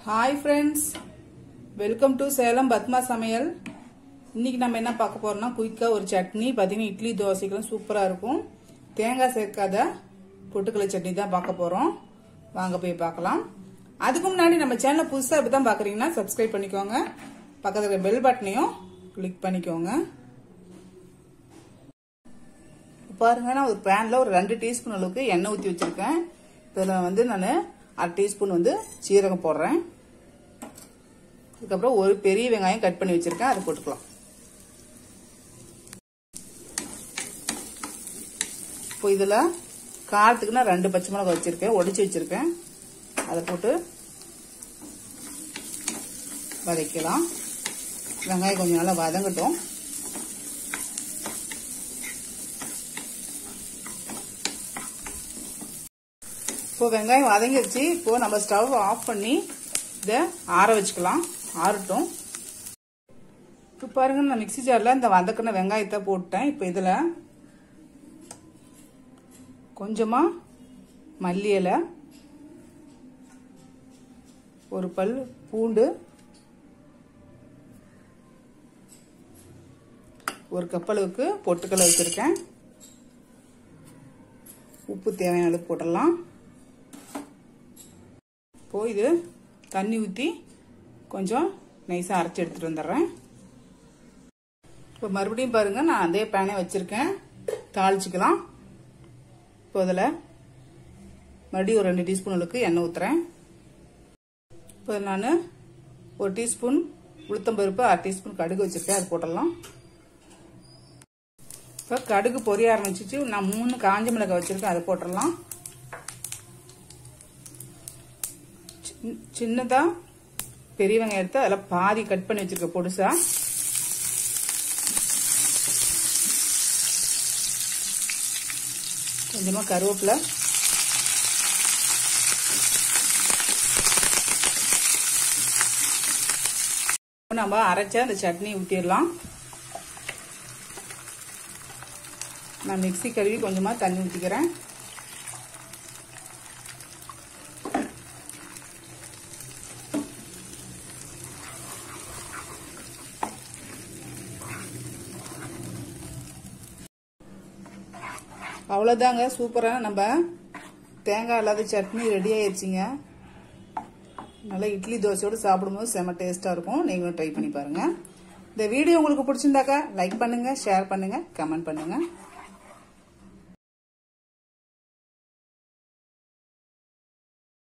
Hi friends, welcome to Salem Padma Samayal. இன்னைக்கு நம்ம என்ன பார்க்க போறோம்னா குயிக்கா ஒரு சட்னி பாத்தீங்கன்னா இட்லி தோசைக்கு சூப்பரா இருக்கும். தேங்காய் சேர்க்காத பொட்டுக்கடலை சட்னி தான் பார்க்க போறோம். வாங்க போய் பார்க்கலாம். அதுக்கு முன்னாடி நம்ம சேனலை புதுசா இப்பதான் பாக்குறீங்கன்னா Subscribe பண்ணிக்கோங்க. பக்கத்துல இருக்க பெல் பட்டனையும் கிளிக் பண்ணிக்கோங்க. பாருங்க நான் ஒரு பேன்ல ஒரு 2 டீஸ்பூன் அளவுக்கு எண்ணெய் ஊத்தி வச்சிருக்கேன். இதுல வந்து நான் 1/2 டீஸ்பூன் வந்து சீரகம் போடுறேன். அதுக்கப்புறம் ஒரு பெரிய வெங்காயம் கட் பண்ணி வச்சிருக்கேன், அதை போட்டுக்கலாம். இப்போ இதுல காரத்துக்கு நான் 2 பச்சை மிளகாய் வச்சிருக்கேன், உடைச்சு வச்சிருக்கேன். அதை போட்டு வதக்கலாம். வெங்காயம் கொஞ்சம் நல்லா வதங்கட்டும். இப்போ வெங்காயம் வதங்கிடுச்சு. இப்போ நம்ம ஸ்டவ் ஆஃப் பண்ணி இதை ஆற வச்சுக்கலாம். ஆறட்டும். இப்போ பாருங்க நான் மிக்ஸி ஜார்ல இந்த வதக்கின வெங்காயத்தை போட்டேன். இப்போ இதுல கொஞ்சமா மல்லி இலை, ஒரு பல் பூண்டு, ஒரு கப் அளவுக்கு பொட்டுக்கடலை வச்சிருக்கேன். உப்பு தேவையான அளவுக்கு போட்டுடலாம். இப்போ இது தண்ணி ஊற்றி கொஞ்சம் நைஸாக அரைச்சி எடுத்துட்டு வந்துடுறேன். இப்போ மறுபடியும் பாருங்க நான் அதே பேனே வச்சிருக்கேன், தாளிச்சுக்கலாம். இப்போ அதில் மறுபடியும் ஒரு 2 டீஸ்பூன் அளவுக்கு எண்ணெய் ஊற்றுறேன். இப்போ நான் ஒரு டீஸ்பூன் உளுத்தம்பருப்பு, 1/2 டீஸ்பூன் கடுகு வச்சிருக்கேன், அது போட்டுடலாம். இப்போ கடுகு பொரிய ஆரம்பிச்சிச்சு. நான் 3 காஞ்ச மிளகாய் வச்சிருக்கேன், அதை போட்டுடலாம். சின்னதா பெரிய வெங்காயம் எடுத்து அதில் பாதி கட் பண்ணி வச்சிருக்க பொடுசா. கொஞ்சமா கருவேப்பிலை, நம்ம அரைச்ச அந்த சட்னி ஊற்றிடலாம். நான் மிக்ஸி கழுவி கொஞ்சமா தண்ணி ஊற்றிக்கிறேன். அவ்வளவுதாங்க, சூப்பரான நம்ம தேங்காய் இல்லாத சட்னி ரெடி ஆயிடுச்சுங்க. நல்லா இட்லி தோசையோடு சாப்பிடும்போது செம டேஸ்டா இருக்கும். நீங்களும் ட்ரை பண்ணி பாருங்க. இந்த வீடியோ உங்களுக்கு பிடிச்சிருந்தாக்கா லைக் பண்ணுங்க, ஷேர் பண்ணுங்க, கமெண்ட் பண்ணுங்க.